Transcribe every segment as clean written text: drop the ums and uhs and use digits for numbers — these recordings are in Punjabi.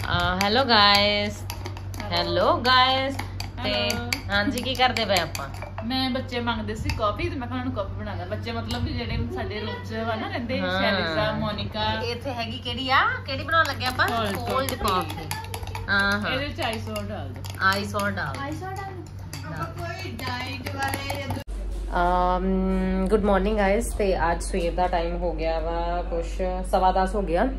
ਹੈਲੋ ਗਾਇਸ ਤੇ ਹਾਂਜੀ ਕੀ ਕਰਦੇ ਪਏ ਆਪਾਂ। ਮੈਂ ਬੱਚੇ ਮੰਗਦੇ ਸੀ ਕਾਫੀ ਤੇ ਮੈਂ ਉਹਨਾਂ ਨੂੰ ਕਾਫੀ ਬਣਾਦਾ। ਬੱਚੇ ਮਤਲਬ ਕਿ ਜਿਹੜੇ ਸਾਡੇ ਰੂਮ 'ਚ ਵਾ ਨਾ ਰਹਿੰਦੇ, ਸ਼ੈਲਿਜ਼ਾ, ਮੋਨਿਕਾ। ਇੱਥੇ ਹੈਗੀ ਕਿਹੜੀ ਬਣਾਉਣ ਲੱਗੇ ਆਪਾਂ? Cold coffee. ਹਾਂ ਇਹਦੇ ਵਿੱਚ ਆਈਸ ਵਾਟਰ ਡਾਲ ਦੋ। ਆਈਸ ਵਾਟਰ ਆਪਾਂ ਕੋਈ ਡਾਈਟ ਵਾਲੇ। Good morning guys. ਤੇ ਅੱਜ ਸਵੇਰ ਦਾ ਟਾਈਮ ਹੋ ਗਿਆ ਵਾ ਕੁਛ 10:15 ਹੋ ਗਿਆ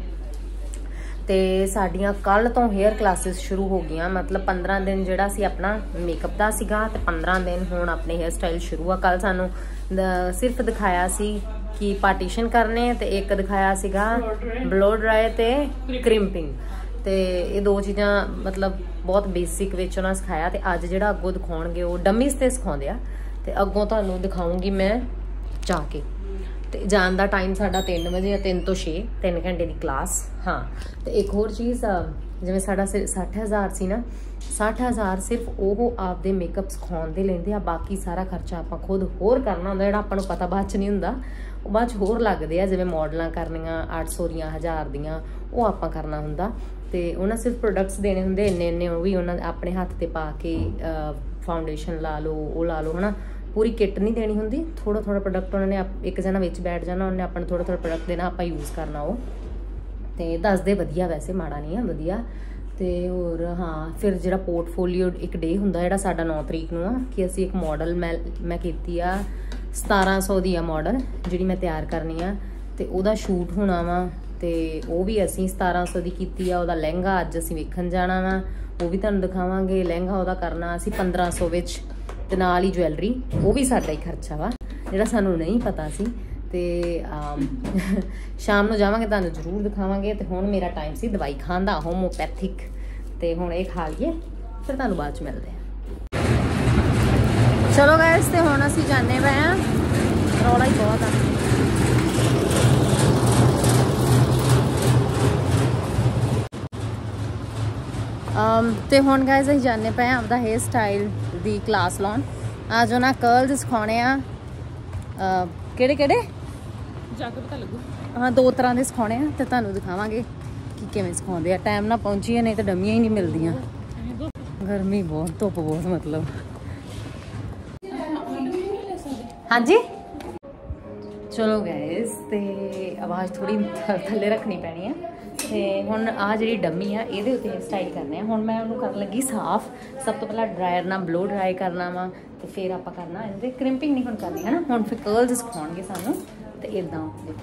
ਤੇ ਸਾਡੀਆਂ ਕੱਲ ਤੋਂ ਹੇਅਰ ਕਲਾਸਿਸ ਸ਼ੁਰੂ ਹੋ ਗਈਆਂ। ਮਤਲਬ 15 ਦਿਨ ਜਿਹੜਾ ਸੀ ਆਪਣਾ ਮੇਕਅਪ ਦਾ ਸੀਗਾ ਤੇ 15 ਦਿਨ ਹੁਣ ਆਪਣੇ ਹੇਅਰ ਸਟਾਈਲ ਸ਼ੁਰੂ ਆ। ਕੱਲ ਸਾਨੂੰ ਸਿਰਫ ਦਿਖਾਇਆ ਸੀ ਕਿ ਪਾਰਟੀਸ਼ਨ ਕਰਨੇ ਤੇ ਇੱਕ ਦਿਖਾਇਆ ਸੀਗਾ ਬਲੋ ਡਰਾਈ ਤੇ ਕ੍ਰਿੰਪਿੰਗ। ਤੇ ਇਹ ਦੋ ਚੀਜ਼ਾਂ ਮਤਲਬ ਬਹੁਤ ਬੇਸਿਕ ਵਿੱਚ ਉਹਨਾਂ ਸਿਖਾਇਆ। ਤੇ ਅੱਜ ਜਿਹੜਾ ਅੱਗੋਂ ਦਿਖਾਉਣਗੇ ਉਹ ਡੰਮੀਜ਼ ਤੇ ਸਿਖਾਉਂਦੇ ਆ ਤੇ ਅੱਗੋਂ ਤੁਹਾਨੂੰ ਦਿਖਾਉਂਗੀ ਮੈਂ ਜਾ ਕੇ। ਤੇ ਜਾਣ ਦਾ ਟਾਈਮ ਸਾਡਾ 3 ਵਜੇ 3 ਤੋਂ 6 3 ਘੰਟੇ ਦੀ ਕਲਾਸ। ਹਾਂ ਤੇ ਇੱਕ ਹੋਰ ਚੀਜ਼, ਜਿਵੇਂ ਸਾਡਾ 60,000 ਸੀ ਨਾ, 60,000 ਸਿਰਫ ਉਹ ਆਪਦੇ ਮੇਕਅਪ ਸਿਖਾਉਣ ਦੇ ਲੈਂਦੇ ਆ। ਬਾਕੀ ਸਾਰਾ ਖਰਚਾ ਆਪਾਂ ਖੁਦ ਹੋਰ ਕਰਨਾ ਹੁੰਦਾ, ਜਿਹੜਾ ਆਪਾਂ ਨੂੰ ਪਤਾ ਬਾਅਦ 'ਚ ਨਹੀਂ ਹੁੰਦਾ। ਉਹ ਬਾਅਦ 'ਚ ਹੋਰ ਲੱਗਦੇ ਆ, ਜਿਵੇਂ ਮੋਡਲਾਂ ਕਰਨੀਆਂ 800 ਦੀਆਂ 1000 ਦੀਆਂ, ਉਹ ਆਪਾਂ ਕਰਨਾ ਹੁੰਦਾ। ਤੇ ਉਹਨਾਂ ਸਿਰਫ ਪ੍ਰੋਡਕਟਸ ਦੇਣੇ ਹੁੰਦੇ ਇੰਨੇ ਉਹ ਵੀ ਉਹਨਾਂ ਆਪਣੇ ਹੱਥ ਤੇ ਪਾ ਕੇ ਫਾਊਂਡੇਸ਼ਨ ਲਾ ਲਓ, ਉਹ ਲਾ ਲਓ, ਹਨਾ। ਪੂਰੀ ਕਿੱਟ ਨਹੀਂ ਦੇਣੀ ਹੁੰਦੀ, ਥੋੜਾ ਪ੍ਰੋਡਕਟ ਉਹਨਾਂ ਨੇ ਇੱਕ ਜਣਾ ਵਿੱਚ ਬੈਠ ਜਾਣਾ, ਉਹਨੇ ਆਪਾਂ ਨੂੰ ਥੋੜਾ ਪ੍ਰੋਡਕਟ ਦੇਣਾ, ਆਪਾਂ ਯੂਜ਼ ਕਰਨਾ ਉਹ। ਤੇ ਦੱਸਦੇ ਵਧੀਆ, ਵੈਸੇ ਮਾੜਾ ਨਹੀਂ ਆ, ਵਧੀਆ। ਤੇ ਹੋਰ ਹਾਂ, ਫਿਰ ਜਿਹੜਾ ਪੋਰਟਫੋਲੀਓ ਇੱਕ ਡੇ ਹੁੰਦਾ ਜਿਹੜਾ ਸਾਡਾ 9 ਤਰੀਕ ਨੂੰ ਆ, ਕਿ ਅਸੀਂ ਇੱਕ ਮਾਡਲ ਮੈਂ ਕੀਤੀ ਆ 1700 ਦੀ ਆ ਮਾਡਲ, ਜਿਹੜੀ ਮੈਂ ਤਿਆਰ ਕਰਨੀ ਆ ਤੇ ਉਹਦਾ ਸ਼ੂਟ ਹੋਣਾ ਵਾ। ਤੇ ਉਹ ਵੀ ਅਸੀਂ 1700 ਦੀ ਕੀਤੀ ਆ। ਉਹਦਾ ਲਹਿੰਗਾ ਅੱਜ ਅਸੀਂ ਵੇਖਣ ਜਾਣਾ ਵਾ, ਉਹ ਵੀ ਤੁਹਾਨੂੰ ਦਿਖਾਵਾਂਗੇ। ਲਹਿੰਗਾ ਉਹਦਾ ਕਰਨਾ ਅਸੀਂ 1500 ਵਿੱਚ ਤੇ ਨਾਲ ਹੀ ਜਵੈਲਰੀ, ਉਹ ਵੀ ਸਾਡਾ ਹੀ ਖਰਚਾ ਵਾ ਜਿਹੜਾ ਸਾਨੂੰ ਨਹੀਂ ਪਤਾ ਸੀ। ਤੇ ਸ਼ਾਮ ਨੂੰ ਜਾਵਾਂਗੇ, ਤੁਹਾਨੂੰ ਜ਼ਰੂਰ ਦਿਖਾਵਾਂਗੇ। ਤੇ ਹੁਣ ਮੇਰਾ ਟਾਈਮ ਸੀ ਦਵਾਈ ਖਾਣ ਦਾ, ਹੋਮੋਪੈਥਿਕ। ਤੇ ਹੁਣ ਇਹ ਖਾ ਲਈਏ, ਫਿਰ ਤੁਹਾਨੂੰ ਬਾਅਦ 'ਚ ਮਿਲਦੇ ਆ। ਚਲੋ ਗਾਇਸ, ਤੇ ਹੁਣ ਅਸੀਂ ਜਾਂਦੇ ਪਏ ਆ। ਰੌਲਾ ਹੀ ਬਹੁਤ ਆ। ਤੇ ਹੁਣ ਗਾਇਸ ਅਸੀਂ ਜਾਂਦੇ ਪਏ ਆ ਆਪਦਾ ਹੇਅਰ ਸਟਾਈਲ ਦੀ ਕਲਾਸ ਲਾਉਣ। ਅੱਜ ਉਹਨਾਂ ਕਰਲਸ ਸਿਖਾਉਣੇ ਆ। ਕਿਹੜੇ ਜਾ ਕੇ ਪਤਾ ਲੱਗੂ। ਹਾਂ, 2 ਤਰ੍ਹਾਂ ਦੇ ਸਿਖਾਉਣੇ ਆ ਤੇ ਤੁਹਾਨੂੰ ਦਿਖਾਵਾਂਗੇ ਕਿ ਕਿਵੇਂ ਸਿਖਾਉਂਦੇ ਆ। ਟਾਈਮ ਨਾਲ ਪਹੁੰਚੀਏ, ਨਹੀਂ ਤਾਂ ਡੰਮੀਆਂ ਹੀ ਨਹੀਂ ਮਿਲਦੀਆਂ। ਗਰਮੀ ਬਹੁਤ, ਧੁੱਪ ਬਹੁਤ ਮਤਲਬ। ਹਾਂਜੀ ਚਲੋ ਗਾਇਸ, ਤੇ ਆਵਾਜ਼ ਥੋੜੀ ਥੱਲੇ ਰੱਖਣੀ ਪੈਣੀ ਆ। ਤੇ ਹੁਣ ਆ ਜਿਹੜੀ ਡੰਮੀ ਆ ਇਹਦੇ ਉੱਤੇ ਹੇਅਰ ਸਟਾਈਲ ਕਰਨੇ ਆ। ਹੁਣ ਮੈਂ ਉਹਨੂੰ ਕਰਨ ਲੱਗੀ ਸਾਫ਼। ਸਭ ਤੋਂ ਪਹਿਲਾਂ ਡਰਾਇਰ ਨਾਲ ਬਲੋ ਡਰਾਈ ਕਰਨਾ ਵਾ ਤੇ ਫਿਰ ਆਪਾਂ ਕਰਨਾ ਇਹਦੇ ਕ੍ਰਿੰਪਿੰਗ ਨਹੀਂ ਹੁਣ ਕਰਨੀ ਹੈ ਨਾ। ਹੁਣ ਫਿਰ ਕਰਲਸ ਸਿਖਾਉਣਗੇ ਸਾਨੂੰ ਤੇ ਇਦਾਂ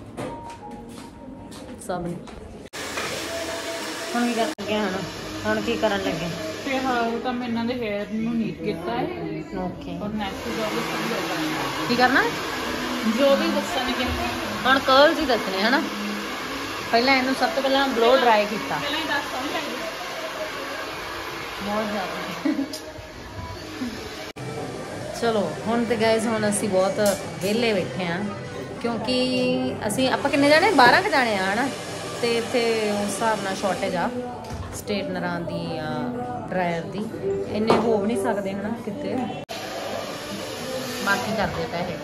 ਸਭ ਨੇ। ਹੁਣ ਕੀ ਕਰਨ ਲੱਗੇ? ਹੁਣ ਕੀ ਕਰਨ ਲੱਗੇ? ਫਿਲਹਾਲ ਤਾਂ ਮੈਂ ਇਹਨਾਂ ਦੇ ਹੇਅਰ ਨੂੰ ਨੀਟ ਕੀਤਾ ਹੈ। ਓਕੇ, ਔਰ ਨੈਕਸਟ ਜੋ ਵੀ ਕਰਨਾ, ਕੀ ਕਰਨਾ? ਜੋ ਵੀ ਦੱਸਣਗੇ ਹੁਣ ਕਰਲਸ ਹੀ ਦੱਸਣੇ ਹਨਾ। ਪਹਿਲਾਂ ਇਹਨੂੰ ਸਭ ਤੋਂ ਪਹਿਲਾਂ ਬਲੋ ਡਰਾਈ ਕੀਤਾ। ਪਹਿਲਾਂ ਹੀ ਦੱਸ ਬਹੁਤ ਜ਼ਿਆਦਾ। ਚਲੋ ਹੁਣ ਤੇ ਗਾਇਸ, ਹੁਣ ਅਸੀਂ ਬਹੁਤ ਵਿਹਲੇ ਬੈਠੇ ਆ, ਕਿਉਂਕਿ ਆਪਾਂ ਕਿੰਨੇ ਜਾਣੇ? 12 ਕੁ ਜਾਣੇ ਆ ਹਨਾ। ਤੇ ਇੱਥੇ ਉਸ ਹਿਸਾਬ ਨਾਲ ਸ਼ਾਰਟੇਜ ਆ ਸਟੇਟਨਰਾਂ ਦੀ, ਡਰਾਇਰ ਦੀ। ਇੰਨੇ ਹੋ ਵੀ ਨਹੀਂ ਸਕਦੇ ਹਨਾ ਕਿਤੇ। ਬਾਕੀ ਕਰਦੇ ਪੈਸੇ।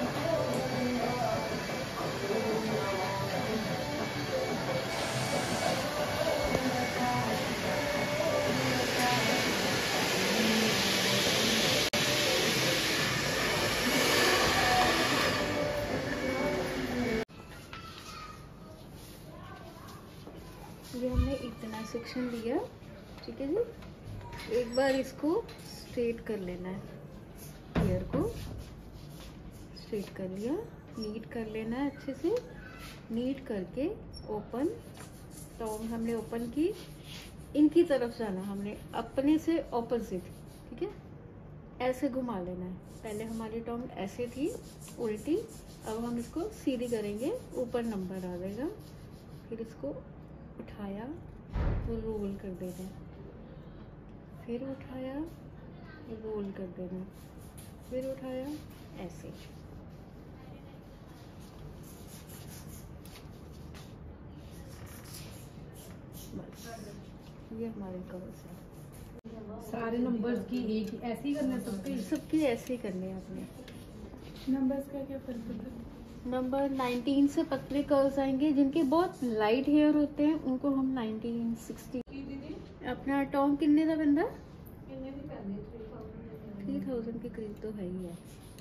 ये हमने इतना सेक्शन लिया, ठीक है जी। एक बार इसको स्ट्रेट कर लेना है, हेयर को स्ट्रेट कर लिया, नीट कर लेना है अच्छे से। नीट करके ओपन, तो हमने ओपन की, इनकी तरफ जाना, हमने अपने से ऑपोजिट, ठीक है। ऐसे घुमा लेना है। पहले हमारी टॉन्ग ऐसे थी उल्टी, अब हम इसको सीधी करेंगे, ऊपर नंबर आ जाएगा। फिर इसको उठाया तो रोल कर देना, फिर उठाया रोल कर देना, फिर उठाया ऐसे। बस ये हमारे कर्ल्स है। सारे नंबर्स की एक ऐसे ही करना है? सबके ऐसे ही करने हैं आपने। नंबर्स का क्या फर्क होता है? नंबर 19 से पतले कर्ल्स आएंगे। जिनके बहुत लाइट हेयर होते हैं उनको हम 19, 60 अपना टॉप किन्ने का बंदा 3000 के करीब तो है ही है।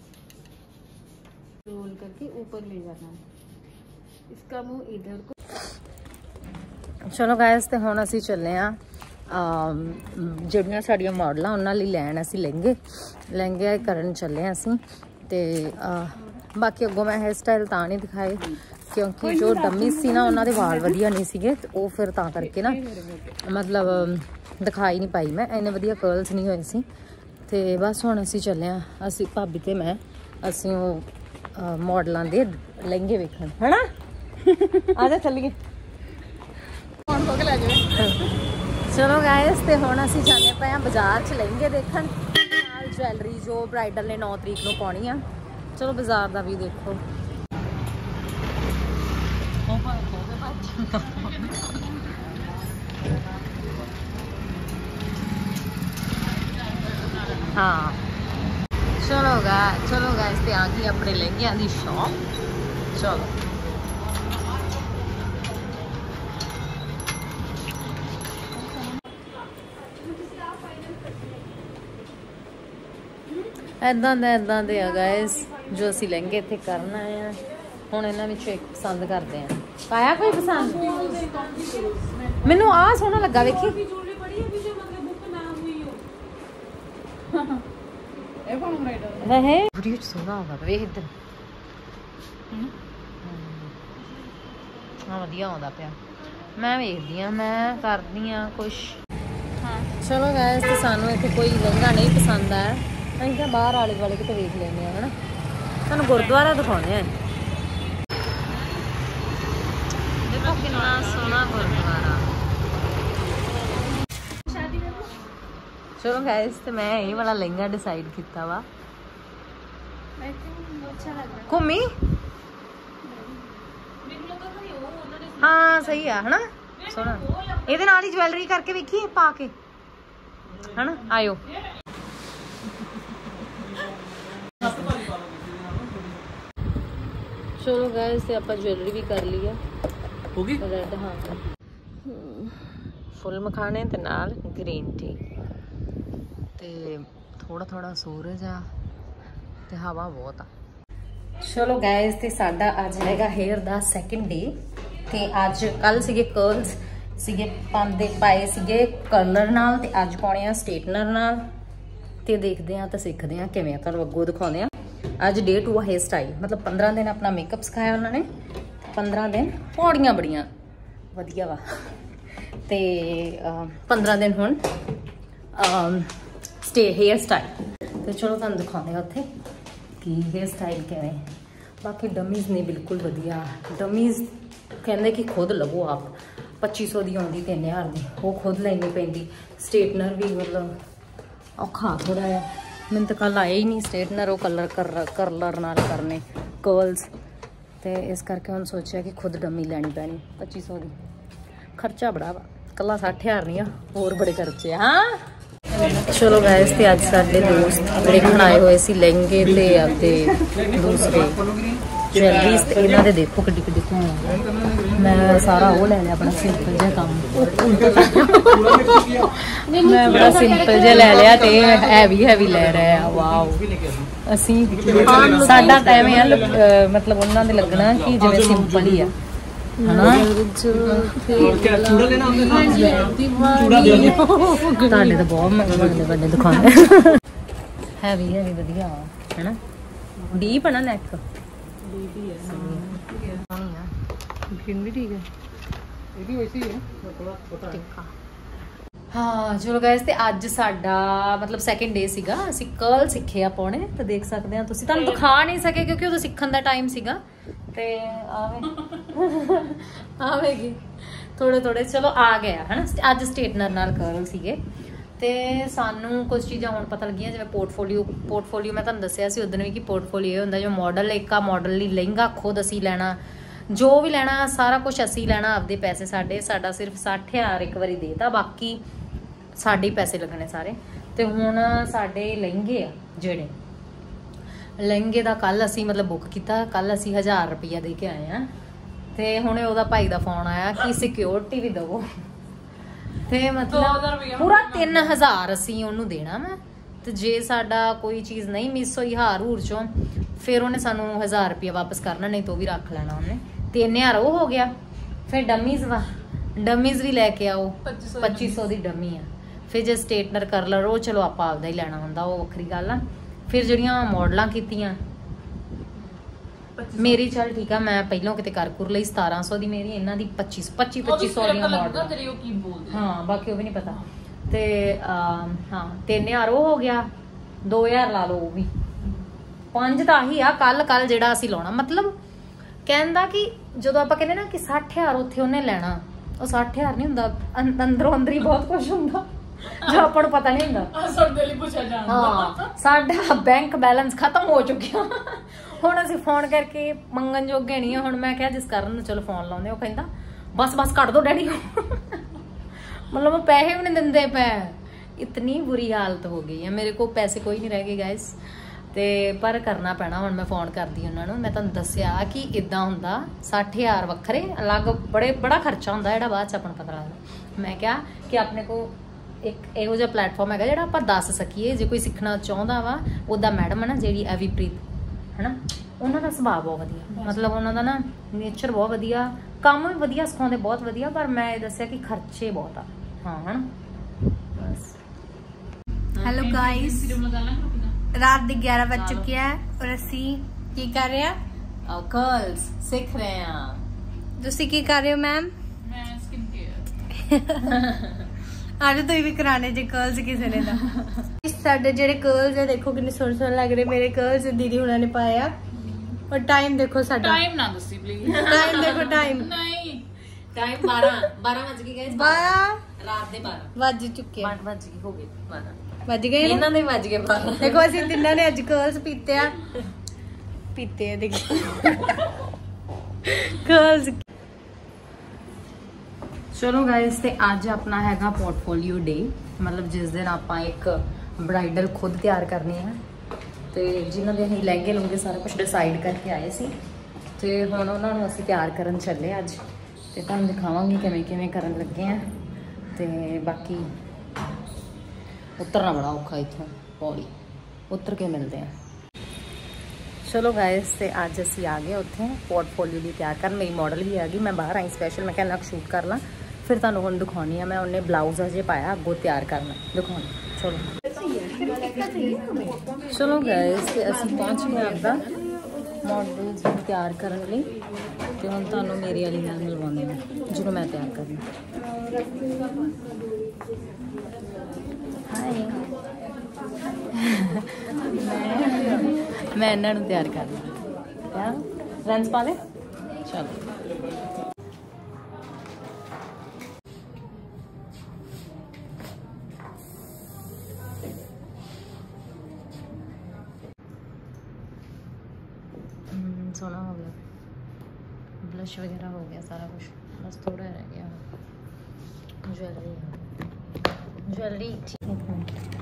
रोल करके ऊपर ले जाना, इसका मुंह इधर को। चलो गाइस ते हुण असीं चले आ ਜਿਹੜੀਆਂ ਸਾਡੀਆਂ ਮਾਡਲਾਂ ਉਹਨਾਂ ਲਈ ਲੈਣ ਅਸੀਂ ਲਹਿੰਗੇ ਕਰਨ ਚੱਲੇ ਆ ਅਸੀਂ। ਤੇ ਬਾਕੀ ਅੱਗੋਂ ਮੈਂ ਹੇਅਰ ਸਟਾਈਲ ਤਾਂ ਨਹੀਂ ਦਿਖਾਏ ਕਿਉਂਕਿ ਜੋ ਡੰਮੀ ਸੀ ਨਾ ਉਹਨਾਂ ਦੇ ਵਾਲ ਵਧੀਆ ਨਹੀਂ ਸੀਗੇ, ਤੇ ਉਹ ਫਿਰ ਤਾਂ ਕਰਕੇ ਨਾ ਮਤਲਬ ਦਿਖਾਈ ਨਹੀਂ ਪਾਈ ਮੈਂ, ਇੰਨੇ ਵਧੀਆ ਕਰਲਸ ਨਹੀਂ ਹੋਏ ਸੀ। ਤੇ ਬਸ ਹੁਣ ਅਸੀਂ ਚੱਲੇ ਆ, ਅਸੀਂ ਭਾਬੀ ਤੇ ਮੈਂ, ਅਸੀਂ ਉਹ ਮਾਡਲਾਂ ਦੇ ਲਹਿੰਗੇ ਵੇਖਣ, ਹਨਾ ਆ ਜਾ ਚੱਲੀਏ। चलो गाइस ते हुण असीं जाने पे बाजार च लहंगे देखण नाल ज्वैलरी जो ब्राइडल ने 9 तरीक नूं पाउणी आ। चलो बाजार दा भी देखो। हाँ चलो गाइस ते आ गई अपने लहंगियां दी शॉप। चलो इदां दे आ गाइस जो असी लहंगे इत्थे करन आए हैं। हुण इन्हां विचों एक पसंद करदे हैं। पाया कोई पसंद? मैनू आ सोहना लगा, वेखी वैसे वीडियो च सोहना होगा, वेख इधर हाँ वधिया आउंदा पिया। मैं वेखदी हां, मैं करदी हां कुछ। चलो गाइस ते सानू इत्थे कोई लहंगा नहीं पसंद आया, ਅਸੀਂ ਤਾਂ ਬਾਹਰ ਆਲੇ ਦੁਆਲੇ ਕਿਤੇ ਵੇਖ ਲੈਂਦੇ ਆ, ਹਨਾ। ਤੁਹਾਨੂੰ ਗੁਰਦੁਆਰਾ ਦਿਖਾਉਂਦੇ ਆ, ਦੇਖੋ ਕਿੰਨਾ ਸੋਹਣਾ ਗੁਰਦੁਆਰਾ। ਚਲੋ ਗਾਇਸ ਤੇ ਮੈਂ ਇਹ ਵਾਲਾ ਲਹਿੰਗਾ ਡਿਸਾਈਡ ਕੀਤਾ ਵਾ। ਘੁੰਮੀ ਹਾਂ ਸਹੀ ਆ, ਹਨਾ ਸੋਹਣਾ। ਇਹਦੇ ਨਾਲ ਹੀ ਜਵੈਲਰੀ ਕਰਕੇ ਵੇਖੀਏ ਪਾ ਕੇ, ਹਨਾ ਆਇਓ। चलो गाइस ते आपां ज्वैलरी भी कर ली है, होगी रेड। हाँ फुल मखाने ते नाल ग्रीन टी ते थोड़ा थोड़ा सूरज आ ते हवा बहुत आ। चलो गाइस ते साडा अज हैगा हेयर दा सैकेंड डे। ते अज कल सीगे कर्ल्स सीगे पांदे पाए सीगे कलर नाल, ते अज पाने आ स्ट्रेटनर नाल। ते देखदे आ ते सिखदे आ किवें, तुहानूं अग्गों दिखाउने आ। अज डे 2 हेयर स्टाइल, मतलब 15 दिन अपना मेकअप सिखाया उन्होंने, 15 दिन पौड़ियां बड़ियां वधिया वा, ते 15 दिन हुण स्टे हेयर स्टाइल। तो चलो तुहानूं दिखाने उत्थे कि हेयर स्टाइल किवें। बाकी डमीज़ ने बिल्कुल वधिया, डमीज़ कहंदे कि खुद लवो आप, 2500 दी आउंदी 3000 दी, वो खुद लैनी पैंदी। स्ट्रेटनर भी मतलब औखा थोड़ा है, मैंने तो कल आया ही नहीं स्ट्रेटनर, वो करलर नाल करने कर्ल्स, तो इस करके हम सोचा कि खुद डमी लैनी पैनी। 2500 की खर्चा बड़ा वा, कला 60,000 नहीं, होर बड़े खर्चे। हाँ चलो गाइस ते अज साडे दोस्त देखण आए हुए सी लहंगे ते आपदे दूसरे ज्वैलरीज, ते इन्हां दे देखो किड्डी किड्डी घूम। मैं सारा वो ले लिया अपना सिंपल जिहा काम, मैं बड़ा सिंपल जिहा ले लिया ते हैवी ले रहे आ। वाओ असी साडा टाइम है मतलब उन्हां दे लगना कि जिवें सिंपल ही आ, हना। ਤੁਹਾਡੇ ਤਾਂ ਬਹੁਤ ਵੱਡੇ ਵੱਡੇ ਦੁਕਾਨ ਹੈਵੀ ਵਧੀਆ ਹੈ ਨਾ। ਡੀਪ ਹੈ ਨਾ ਨੈਕ, ਡੀਪ ਹੀ ਹੈ। फिर भी ठीक है, ये भी वैसे ही है, थोड़ा छोटा है। हाँ चलो गाइस ते अज साडा मतलब सैकेंड डे सीगा, असी कर्ल सिखे आ पाने, तो देख सकते हैं तुसीं। तुहानूं दिखा नहीं सके क्योंकि उदों सिखण दा टाइम सीगा, ते आवेगी थोड़े थोड़े चलो आ गया है ना। अज स्ट्रेटनर नाल कर्ल सीगे, ते सानू कुछ चीज़ां हुण पता लगियां, जिवें पोर्टफोलियो मैं तुहानूं दस्सिया सी उदन भी कि पोर्टफोलियो हुंदा जो मॉडल, एक आ मॉडल लई लहंगा खुद असी लैना, जो भी लेना सारा कुछ असी लेना, आपदे पैसे साडा सिर्फ 60,000 एक बारी देता, बाकी साडे पैसे लगने सारे। तो हुण साडे लहंगे आ जेड़े लहंगे दा कल असी मतलब बुक किया, कल असी 1000 रुपया दे के आए हैं। तो हुणे ओहदा भाई दा फोन आया कि सिक्योरिटी भी दवो, ਤੇ ਮਤਲਬ ਪੂਰਾ 3000 ਅਸੀਂ ਉਹਨੂੰ ਦੇਣਾ ਵਾ। ਤੇ ਜੇ ਸਾਡਾ ਕੋਈ ਚੀਜ਼ ਨਹੀਂ ਮਿਸ ਹੋਈ ਹਾਰ ਹੂਰ ਚੋਂ, ਫਿਰ ਉਹਨੇ ਸਾਨੂੰ 1000 ਰੁਪਇਆ ਵਾਪਸ ਕਰਨਾ, ਨਹੀਂ ਤਾਂ ਉਹ ਵੀ ਰੱਖ ਲੈਣਾ ਉਹਨੇ। 3000 ਉਹ ਹੋ ਗਿਆ। ਫਿਰ ਡਮੀਜ਼ ਵੀ ਲੈ ਕੇ ਆਓ, 2500 ਦੀ ਡਮੀ ਆ। ਫਿਰ ਜੇ ਸਟੇਟਨਰ ਕਰਲਰ ਉਹ ਚਲੋ ਆਪਾਂ ਆਪਦਾ ਹੀ ਲੈਣਾ ਹੁੰਦਾ, ਉਹ ਵੱਖਰੀ ਗੱਲ ਆ। ਫਿਰ ਜਿਹੜੀਆਂ ਮਾਡਲਾਂ ਕੀਤੀਆਂ ਮੇਰੀ, ਚੱਲ ਠੀਕ ਆ, ਮੈਂ ਪਹਿਲਾਂ ਕਿਤੇ ਕਰ ਕੁਰ ਲਈ 1700 ਦੀ ਮੇਰੀ, ਇਹਨਾਂ ਦੀ 2500 ਦੀਆਂ ਮਾਡਲ। ਹਾਂ ਬਾਕੀ ਉਹ ਵੀ ਨਹੀਂ ਪਤਾ। ਤੇ ਹਾਂ 3000 ਉਹ ਹੋ ਗਿਆ, 2000 ਲਾ ਲਓ ਉਹ ਵੀ, 5 ਤਾਂ ਆਹੀ ਆ। ਕੱਲ ਜਿਹੜਾ ਅਸੀਂ ਲਾਉਣਾ, ਮਤਲਬ ਕਹਿੰਦਾ ਕਿ ਜਦੋਂ ਆਪਾਂ ਕਹਿੰਦੇ ਨਾ ਕਿ 60000 ਉੱਥੇ ਉਹਨੇ ਲੈਣਾ, ਉਹ 60000 ਨਹੀਂ ਹੁੰਦਾ, ਅੰਦਰੋਂ ਅੰਦਰ ਹੀ ਬਹੁਤ ਕੁਝ ਹੁੰਦਾ ਜੋ ਆਪਾਂ ਨੂੰ ਪਤਾ ਨਹੀਂ ਹੁੰਦਾ। ਹਾਂ ਸਾਡਾ ਬੈਂਕ ਬੈਲੈਂਸ ਖਤਮ ਹੋ ਚੁੱਕਿਆ। ਹੁਣ ਅਸੀਂ ਫੋਨ ਕਰਕੇ ਮੰਗਣ ਜੋਗੇ ਨਹੀਂ ਆ। ਹੁਣ ਮੈਂ ਕਿਹਾ ਜਿਸ ਕਾਰਨ ਨੂੰ ਚਲੋ ਫੋਨ ਲਾਉਂਦੇ, ਉਹ ਕਹਿੰਦਾ ਬਸ ਕੱਢ ਦੋ ਡੈਡੀ। ਮਤਲਬ ਉਹ ਪੈਸੇ ਵੀ ਨਹੀਂ ਦਿੰਦੇ ਪਏ। ਇਤਨੀ ਬੁਰੀ ਹਾਲਤ ਹੋ ਗਈ ਹੈ, ਮੇਰੇ ਕੋਲ ਪੈਸੇ ਕੋਈ ਨਹੀਂ ਰਹਿ ਗਏ ਗਾਇਸ। ਤੇ ਪਰ ਕਰਨਾ ਪੈਣਾ। ਹੁਣ ਮੈਂ ਫੋਨ ਕਰਦੀ ਉਹਨਾਂ ਨੂੰ, ਮੈਂ ਤੁਹਾਨੂੰ ਦੱਸਿਆ ਕਿ ਇਦਾਂ ਹੁੰਦਾ 60000 ਵੱਖਰੇ ਅਲੱਗ, ਬੜਾ ਖਰਚਾ ਹੁੰਦਾ ਜਿਹੜਾ ਬਾਅਦ ਚ ਆਪਾਂ ਨੂੰ ਪਤਾ ਲੱਗਦਾ। ਮੈਂ ਕਿਹਾ ਕਿ ਆਪਣੇ ਕੋਲ ਇੱਕ ਇਹੋ ਜਿਹਾ ਪਲੇਟਫਾਰਮ ਹੈਗਾ ਜਿਹੜਾ ਆਪਾਂ ਦੱਸ ਸਕੀਏ, ਜੇ ਕੋਈ ਸਿੱਖਣਾ ਚਾਹੁੰਦਾ ਵਾ। ਉਹਦਾ ਮੈਡਮ ਹੈ ਨਾ ਜਿਹੜੀ ਅਵੀਪ੍ਰੀਤ ਹੈ ਨਾ, ਉਹਨਾਂ ਦਾ ਸੁਭਾਅ ਬਹੁਤ ਵਧੀਆ, ਮਤਲਬ ਉਹਨਾਂ ਦਾ ਨਾ ਨੇਚਰ ਬਹੁਤ ਵਧੀਆ, ਕੰਮ ਵੀ ਵਧੀਆ ਸਿਖਾਉਂਦੇ, ਬਹੁਤ ਵਧੀਆ। ਪਰ ਮੈਂ ਇਹ ਦੱਸਿਆ ਕਿ ਖਰਚੇ ਬਹੁਤ ਆ। ਹਾਂ ਹਨਾ ਬਸ। ਹੈਲੋ ਗਾਇਸ, ਰਾਤ ਦੇ 11 ਵੱਜ ਚੁੱਕੇ ਆ ਔਰ ਅਸੀਂ ਕੀ ਕਰ ਰਹੇ ਆ? ਕਰਲਸ ਸਿੱਖ ਰਹੇ ਆ। ਤੁਸੀਂ ਕੀ ਕਰ ਰਹੇ ਹੋ ਮੈਮ? ਮੈਂ ਸਕਿਨ ਕੇਅਰ। ਅੱਜ ਤੁਸੀਂ ਵੀ ਕਰਾਣੇ ਜੇ ਕਰਲਸ ਕਿਸੇ ਨੇ ਦਾ। ਸਾਡੇ ਜਿਹੜੇ ਕਰਲਸ ਆ ਦੇਖੋ ਕਿੰਨੇ ਸੋਹਣੇ ਲੱਗ ਰਹੇ। ਮੇਰੇ ਕਰਲਸ ਦੀਦੀ ਹੁਣਾਂ ਨੇ ਪਾਏ ਆ। ਔਰ ਟਾਈਮ ਦੇਖੋ ਸਾਡਾ। ਟਾਈਮ ਨਾ ਦੱਸੀ ਪਲੀਜ਼। ਟਾਈਮ ਦੇਖੋ, ਟਾਈਮ ਨਹੀਂ, ਟਾਈਮ 12 ਵਜ ਗਏ ਗਾਇਸ। 12 ਰਾਤ ਦੇ 12 ਵੱਜ ਚੁੱਕੇ ਆ। ਵੱਜ ਗਏ, ਹੋ ਗਏ 12 ਵੱਜ ਗਏ ਇਹਨਾਂ ਦੇ ਵੱਜ ਗਏ 12। ਦੇਖੋ ਅਸੀਂ ਤਿੰਨਾਂ ਨੇ ਅੱਜ ਕਰਲਸ ਪੀਤੇ ਆ ਦੇਖੋ ਕਰਲਸ। ਚਲੋ ਗਾਇਸ, ਤੇ ਅੱਜ ਆਪਣਾ ਹੈਗਾ ਪੋਰਟਫੋਲੀਓ ਡੇ, ਮਤਲਬ ਜਿਸ ਦਿਨ ਆਪਾਂ ਇੱਕ ਬ੍ਰਾਈਡਲ ਖੁਦ ਤਿਆਰ ਕਰਨੀ ਹੈ। ਤੇ ਜਿਨ੍ਹਾਂ ਦੇ ਅਸੀਂ ਲਹਿੰਗੇ ਲੂੰਗੇ ਸਾਰਾ ਕੁਝ ਡਿਸਾਈਡ ਕਰਕੇ ਆਏ ਸੀ, ਤੇ ਹੁਣ ਉਹਨਾਂ ਨੂੰ ਅਸੀਂ ਤਿਆਰ ਕਰਨ ਚੱਲੇ ਅੱਜ। ਤੇ ਤੁਹਾਨੂੰ ਦਿਖਾਵਾਂਗੀ ਕਿਵੇਂ ਕਰਨ ਲੱਗੇ ਆ। ਤੇ ਬਾਕੀ ਉਤਰਨਾ ਬੜਾ ਔਖਾ, ਇੱਥੋਂ ਪੌੜੀ ਉਤਰ ਕੇ ਮਿਲਦੇ ਆ। ਚਲੋ ਗਾਇਸ, ਤੇ ਅੱਜ ਅਸੀਂ ਆ ਗਏ ਉੱਥੇ ਪੋਰਟਫੋਲੀਓ ਲਈ ਤਿਆਰ ਕਰਨ। ਮੇਰੀ ਮਾਡਲ ਵੀ ਆ ਗਈ, ਮੈਂ ਬਾਹਰ ਆਈ ਸਪੈਸ਼ਲ, ਮੈਂ ਕਿਹਾ ਸ਼ੂਟ ਕਰ ਲਾਂ, ਫਿਰ ਤੁਹਾਨੂੰ ਹੁਣ ਦਿਖਾਉਣੀ ਆ। ਮੈਂ ਉਹਨੇ ਬਲਾਊਜ਼ ਅਜੇ ਪਾਇਆ, ਅੱਗੋਂ ਤਿਆਰ ਕਰਨਾ ਦਿਖਾਉਣੀ। ਚਲੋ ਗਾਇਸ, ਤੇ ਅਸੀਂ ਪਹੁੰਚ ਗਏ ਆਪਦਾ ਮਾਡਲਸ ਨੂੰ ਤਿਆਰ ਕਰਨ ਲਈ। ਤੇ ਹੁਣ ਤੁਹਾਨੂੰ ਮੇਰੀ ਵਾਲੀ ਨਾਲ ਮਿਲਵਾਉਂਦੇ ਹਾਂ ਜਿਹਨੂੰ ਮੈਂ ਤਿਆਰ ਕਰਨੀ। ਹਾਏ ਮੈਂ ਇਹਨਾਂ ਨੂੰ ਤਿਆਰ ਕਰ ਲਿਆ। ਲੈਂਸ ਪਾ ਲੈ। ਚਲੋ सोना हो गया, ब्लश वगैरह हो गया सारा कुछ, बस थोड़ा रह गया। ज्वेलरी ठीक है।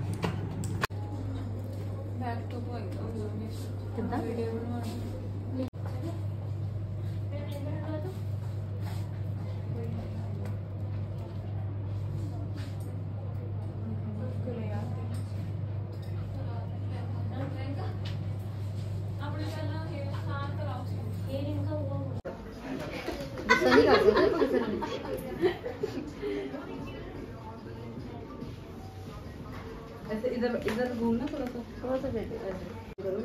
इधर घूमना थोड़ा सा दे करो।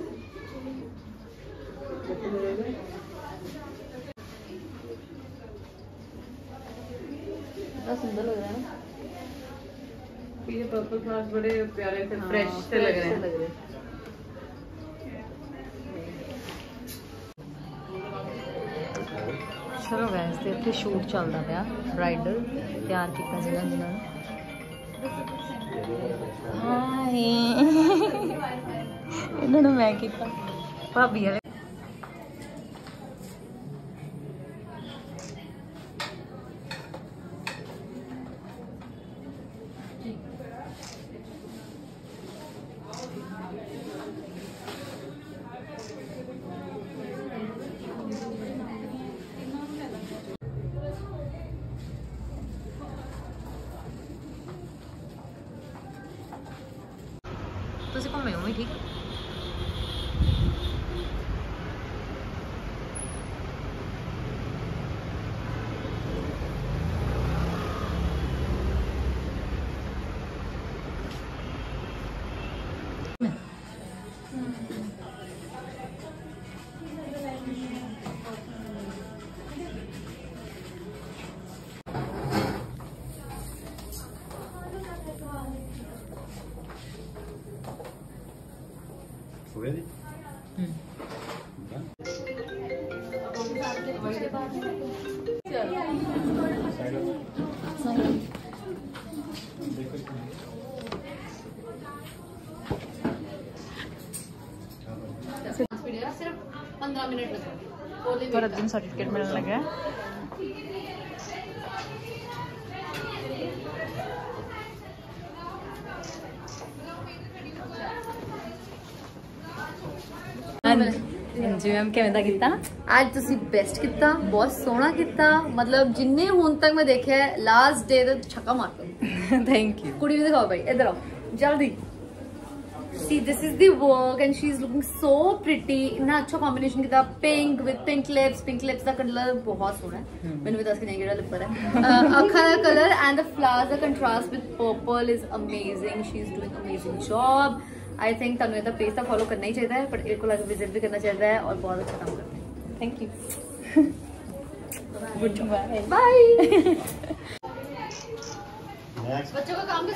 सुंदर लग रहा है ना, ये पर्पल फ्लावर्स बड़े प्यारे से फ्रेश से लग रहे हैं। चलो गाइस, ਤੇ ਇੱਥੇ ਸ਼ੂਟ ਚੱਲਦਾ ਪਿਆ, ਬ੍ਰਾਈਡਲ ਤਿਆਰ ਕੀਤਾ ਸੀਗਾ ਜਿਹਨਾਂ ਨੂੰ। ਹਾਏ ਇਹਨਾਂ ਨੂੰ ਮੈਂ ਕੀਤਾ ਭਾਬੀ ਵਾਲੇ। ਤੁਸੀਂ ਘੁੰਮੇ ਹੋ ਵੀ ਠੀਕ। Ready? सिर्फ 15 मिनट लगेंगे पर अर्जुन सर्टिफिकेट मिलने लगा जी मैम किवें दा कीता आज तुसी बेस्ट किता बहुत सोहना किता मतलब जिन्ने हुण तक मैं देखा लास्ट डे ते छक्का मारता थैंक यू कुड़ी भी दिखाओ भाई इधर आओ जल्दी see this is the work and she is looking so pretty इतना अच्छा combination किता pink with pink lips ਦਾ ਕਲਰ ਬਹੁਤ ਸੋਹਣਾ ਹੈ ਮੈਨੂੰ ਵੀ ਦੱਸ ਕੇ ਨਹੀਂ ਕਿਹੜਾ ਲਿਪ ਹੈ ਅੱਖਾਂ ਦਾ colour and the flowers the contrast with purple is amazing she is doing amazing job I think ਤੁਹਾਨੂੰ ਇਹਦਾ ਪੇਜ ਤਾਂ ਫੋਲੋ ਕਰਨਾ ਹੀ ਚਾਹੀਦਾ ਹੈ ਪਰ ਇਹ ਕੋਲ ਵਿਜ਼ਿਟ ਵੀ ਕਰਨਾ ਚਾਹੀਦਾ ਹੈ ਔਰ ਬਹੁਤ ਅੱਛਾ ਕੰਮ ਕਰਦੀ ਹੈ thank you goodbye bye Next. ਬੱਚੋं का काम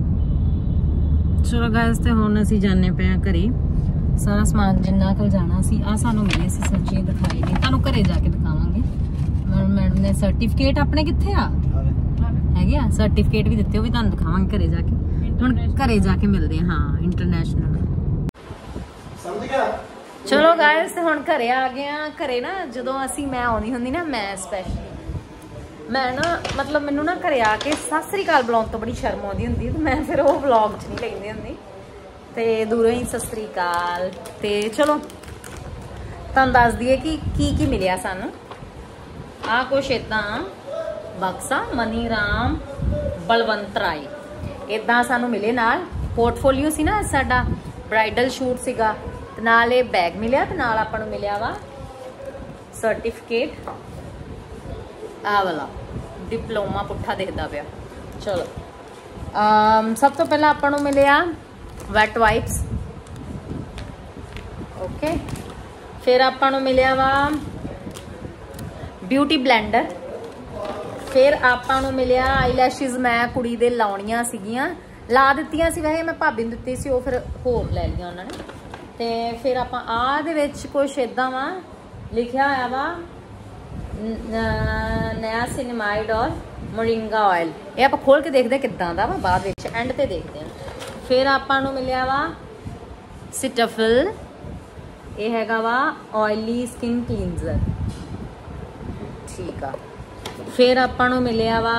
ਚਲੋ ਗਾਇਸ ਤੇ ਹੁਣ ਅਸੀਂ ਜਾਣੇ ਪਏ ਆ ਘਰੇ ਸਾਰਾ ਸਮਾਨ ਜਿੰਨਾ ਕੁ ਜਾਣਾ ਸੀ ਆ ਸਾਨੂੰ ਮਿਲੀ ਸੀ ਸੱਚੀ ਦਿਖਾਈ ਨਹੀਂ ਤੁਹਾਨੂੰ ਘਰੇ ਜਾ ਕੇ ਦਿਖਾਵਾਂਗੇ ਮੈਡਮ ਨੇ ਸਰਟੀਫਿਕੇਟ ਆਪਣੇ ਕਿੱਥੇ ਆ ਹੈਗੇ ਆ ਸਰਟੀਫਿਕੇਟ ਵੀ ਦਿੱਤੇ ਉਹ ਵੀ ਤੁਹਾਨੂੰ ਦਿਖਾਵਾਂਗੇ ਘਰੇ ਜਾ ਕੇ ਹੁਣ ਘਰੇ ਜਾ ਕੇ ਮਿਲਦੇ ਆ ਹਾਂ ਇੰਟਰਨੈਸ਼ਨਲ ਸਮਝ ਗਿਆ ਚਲੋ ਗਾਇਸ ਹੁਣ ਘਰੇ ਆ ਗਏ ਆ ਘਰੇ ਨਾ ਜਦੋਂ ਮੈਂ ਆਉਂਦੀ ਹੁੰਦੀ ਨਾ ਮੈਂ ਸਪੈਸ਼ਲੀ ਮੈਂ ਨਾ ਮਤਲਬ ਮੈਨੂੰ ਨਾ ਘਰੇ ਆ ਕੇ ਸਤਿ ਸ੍ਰੀ ਅਕਾਲ ਬੁਲਾਉਣ ਤੋਂ ਬੜੀ ਸ਼ਰਮ ਆਉਂਦੀ ਹੁੰਦੀ ਤੇ ਮੈਂ ਫਿਰ ਉਹ ਵਲੌਗ 'ਚ ਨਹੀਂ ਲੈਂਦੀ ਹੁੰਦੀ ਤੇ ਦੂਰੋਂ ਹੀ ਸਤਿ ਸ੍ਰੀ ਅਕਾਲ ਤੇ ਚਲੋ ਤੁਹਾਨੂੰ ਦੱਸ ਦਈਏ ਕਿ ਕੀ ਮਿਲਿਆ ਸਾਨੂੰ ਆ ਕੁਛ ਏਦਾਂ ਬਕਸਾ ਮਨੀ ਰਾਮ ਬਲਵੰਤ ਰਾਏ ਏਦਾਂ ਸਾਨੂੰ ਮਿਲੇ ਨਾਲ ਪੋਰਟਫੋਲੀਓ ਸੀ ਨਾ ਸਾਡਾ ਬ੍ਰਾਈਡਲ ਸ਼ੂਟ ਸੀਗਾ ਤੇ ਨਾਲ ਇਹ ਬੈਗ ਮਿਲਿਆ ਤੇ ਨਾਲ ਆਪਾਂ ਨੂੰ ਮਿਲਿਆ ਵਾ ਸਰਟੀਫਿਕੇਟ ਆ ਵਾਲਾ ਡਿਪਲੋਮਾ ਪੁੱਠਾ ਦਿਖਦਾ ਪਿਆ ਚਲੋ ਸਭ ਤੋਂ ਪਹਿਲਾਂ ਆਪਾਂ ਨੂੰ ਮਿਲਿਆ ਵੈਟ ਵਾਈਪਸ ਓਕੇ ਫਿਰ ਆਪਾਂ ਨੂੰ ਮਿਲਿਆ ਵਾ ਬਿਊਟੀ ਬਲੈਂਡਰ ਫਿਰ ਆਪਾਂ ਨੂੰ ਮਿਲਿਆ ਆਈਲੈਸ਼ਿਸ ਮੈਂ ਕੁੜੀ ਦੇ ਲਾਉਣੀਆਂ ਸੀਗੀਆਂ ਲਾ ਦਿੱਤੀਆਂ ਸੀ ਵੈਸੇ ਮੈਂ ਭਾਬੀ ਨੂੰ ਦਿੱਤੀ ਸੀ ਉਹ ਫਿਰ ਹੋਰ ਲੈ ਲਈਆਂ ਉਹਨਾਂ ਨੇ ਤੇ ਫਿਰ ਆਪਾਂ ਆਹ ਦੇ ਵਿੱਚ ਕੁਛ ਇਦਾਂ ਵਾ ਲਿਖਿਆ ਹੋਇਆ ਵਾ ਨया सिनेमाइड और मोरिंगा ऑयल ਇਹ ਆਪਾਂ ਖੋਲ ਕੇ ਦੇਖਦੇ ਕਿੱਦਾਂ ਦਾ ਵਾ ਬਾਅਦ ਵਿੱਚ ਐਂਡ ਤੇ ਦੇਖਦੇ ਆ ਫਿਰ ਆਪਾਂ ਨੂੰ ਮਿਲਿਆ ਵਾ ਸਿਟਾਫਿਲ ਇਹ ਹੈਗਾ ਵਾ ਆਇਲੀ ਸਕਿਨ ਕਲੀਨਜ਼ਰ ਠੀਕ ਆ ਫਿਰ ਆਪਾਂ ਨੂੰ ਮਿਲਿਆ ਵਾ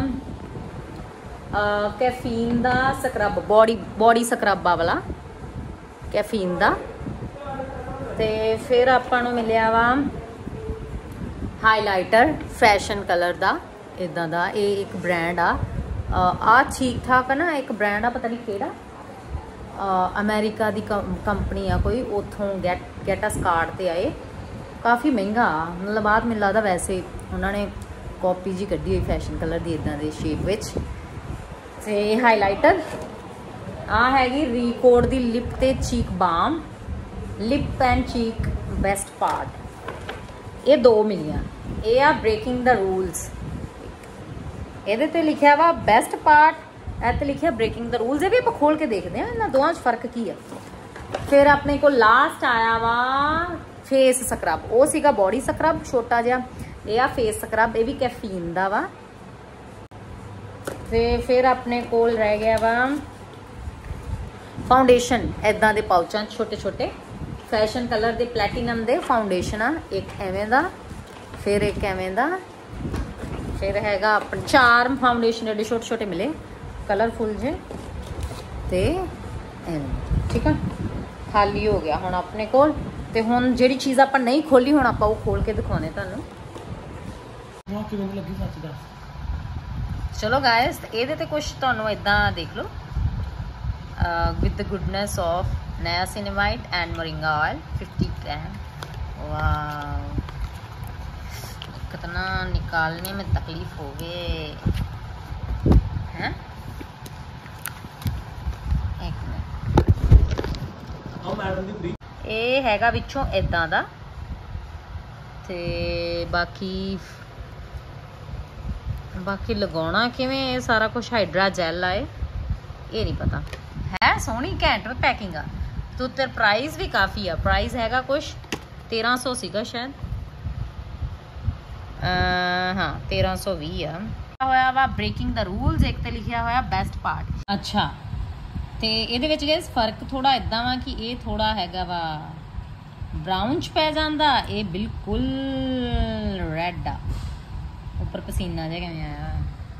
ਕੈਫੀਨ ਦਾ ਸਕਰਬ ਬੋਡੀ ਸਕਰਬ ਵਾਲਾ ਕੈਫੀਨ ਦਾ ਤੇ ਫਿਰ ਆਪਾਂ ਨੂੰ ਮਿਲਿਆ ਵਾ ਹਾਈਲਾਈਟਰ ਫੈਸ਼ਨ ਕਲਰ ਦਾ ਇਦਾਂ ਦਾ ਇਹ ਇੱਕ ਬ੍ਰਾਂਡ ਆ ਠੀਕ ਠਾਕ ਨਾ ਇੱਕ ਬ੍ਰਾਂਡ ਆ ਪਤਾ ਨਹੀਂ ਕਿਹੜਾ ਅਮਰੀਕਾ ਦੀ ਕੰਪਨੀ ਆ ਕੋਈ ਉਥੋਂ ਗੈਟਸ ਕਾਰਡ ਤੇ ਆਏ ਕਾਫੀ ਮਹਿੰਗਾ ਮਤਲਬ ਬਾਅਦ ਮੈਨੂੰ ਲੱਗਦਾ ਵੈਸੇ ਉਹਨਾਂ ਨੇ ਕਾਪੀ ਜੀ ਕੱਢੀ ਹੋਈ ਫੈਸ਼ਨ ਕਲਰ ਦੀ ਇਦਾਂ ਦੇ ਸ਼ੇਪ ਵਿੱਚ ਤੇ ਹਾਈਲਾਈਟਰ ਆ ਹੈਗੀ ਰੀਕੋਡ ਦੀ ਲਿਪ ਤੇ cheek balm lip and cheek best part ਇਹ ਦੋ ਮਿਲੀਆਂ ਇਹ ਆ ਬ੍ਰੇਕਿੰਗ ਦਾ ਰੂਲਸ ਇਹਦੇ ਤੇ ਲਿਖਿਆ ਵਾ ਬੈਸਟ ਪਾਰਟ ਇਹ ਤੇ ਲਿਖਿਆ ਬ੍ਰੇਕਿੰਗ ਦਾ ਰੂਲਸ ਇਹ ਵੀ ਆਪਾਂ ਖੋਲ ਕੇ ਦੇਖਦੇ ਆ ਇਹਨਾਂ ਦੋਵਾਂ 'ਚ ਫਰਕ ਕੀ ਆ ਫਿਰ ਆਪਣੇ ਕੋਲ ਲਾਸਟ ਆਇਆ ਵਾ ਫੇਸ ਸਕਰਬ ਉਹ ਸੀਗਾ ਬੋਡੀ ਸਕਰਬ ਛੋਟਾ ਜਿਹਾ ਇਹ ਆ ਫੇਸ ਸਕਰਬ ਇਹ ਵੀ ਕੈਫੀਨ ਦਾ ਵਾ ਤੇ ਫਿਰ ਆਪਣੇ ਕੋਲ ਰਹਿ ਗਿਆ ਵਾ ਫਾਊਂਡੇਸ਼ਨ ਇਦਾਂ ਦੇ ਪਾਊਚਾਂ ਛੋਟੇ ਛੋਟੇ फैशन कलर दे प्लैटिनम दे फाउंडेशन आ एक एवें दा फिर एक एवें दा फिर हैगा अपन चार फाउंडेशन एडे छोटे छोटे मिले कलरफुल जे ते एवें ठीक है खाली हो गया हुण अपने कोल ते हुण जेड़ी चीज़ आपां नहीं खोली हुण आपां वो खोल के दिखाने तुहानूं चलो गाइस इहदे ते कुछ तुहानूं इदां देख लो with the goodness of niacinamide and moringa oil 50 gram. वाह, कितना निकालने में तकलीफ हो गए हैं। एक मिनट, ये हैगा विचों इदां दा ते बाकी लगाना किवें ये सारा कुछ हाइड्रा जैल आए ये नहीं पता है। सोहनी घैंट पैकिंग आ तो तेरा प्राइस भी काफ़ी आ, प्राइस हैगा कुछ 1300 सीगा शायद, हाँ 1320 आ। होया वा ब्रेकिंग द रूल्स, एक ते लिखिया होया बेस्ट पार्ट। अच्छा ते ਇਹਦੇ ਵਿੱਚ ਗਾਇਸ ਫਰਕ ਥੋੜਾ ਇਦਾਂ ਵਾ ਕਿ ਇਹ ਥੋੜਾ ਹੈਗਾ ਵਾ ਬ੍ਰਾਊਨ ਚ ਪੈ ਜਾਂਦਾ, ਇਹ ਬਿਲਕੁਲ ਰੈੱਡ ਆ। ਉੱਪਰ ਪਸੀਨਾ ਜਿਹਾ ਕਿਵੇਂ ਆਇਆ,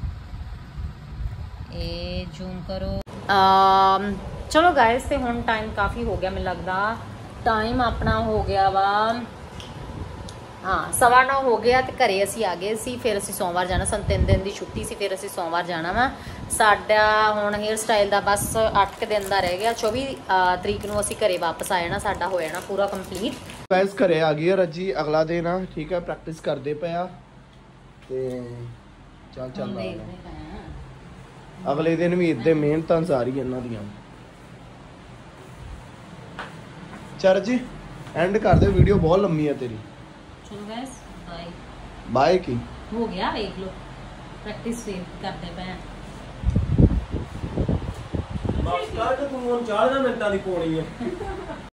ਇਹ ਜ਼ੂਮ ਕਰੋ। ਚਲੋ ਗਾਇਸ ਤੇ ਹੁਣ ਟਾਈਮ ਕਾਫੀ ਹੋ ਗਿਆ, ਮੈਨੂੰ ਲੱਗਦਾ ਟਾਈਮ ਆਪਣਾ ਹੋ ਗਿਆ ਵਾ हाँ 9:15 हो गया। तो घरे असी आ गए सी, फिर असी सोमवार जाना, सन 3 दिन की छुट्टी सी, फिर असी सोमवार जाना वा। साडा हुण हेयर स्टाइल का बस 8 दिन का रह गया, 24 तरीक नूं असी घरे वापस आ जाना, साडा हो जाना पूरा कंप्लीट। गाइस घरे आ गई रजी, अगला दिन आ ठीक है, प्रैक्टिस करते पे आ ते चल अगले दिन भी इतने मेहनतां सारी इन्हां दियां। चल जी एंड कर दे, वीडियो बहुत लंबी है तेरी। चलो गाइस बाय बाय की हो गया, देख लो प्रैक्टिस से करते पे बस कर तू 4 मिनटां दी पोनी है।